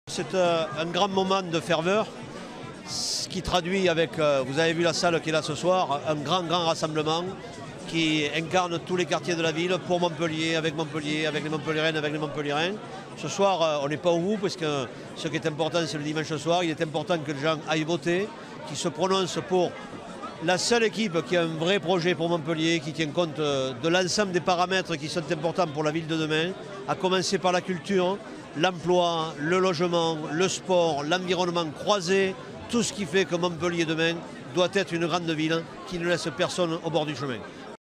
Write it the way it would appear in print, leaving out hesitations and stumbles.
C'est un grand moment de ferveur, ce qui traduit avec, vous avez vu la salle qui est là ce soir, un grand rassemblement qui incarne tous les quartiers de la ville pour Montpellier, avec les Montpelliéraines, avec les Montpelliérains. Ce soir, on n'est pas au bout parce que ce qui est important, c'est le dimanche soir. Il est important que les gens aillent voter, qu'ils se prononcent pour la seule équipe qui a un vrai projet pour Montpellier, qui tient compte de l'ensemble des paramètres qui sont importants pour la ville de demain, à commencer par la culture, l'emploi, le logement, le sport, l'environnement croisé, tout ce qui fait que Montpellier demain doit être une grande ville qui ne laisse personne au bord du chemin.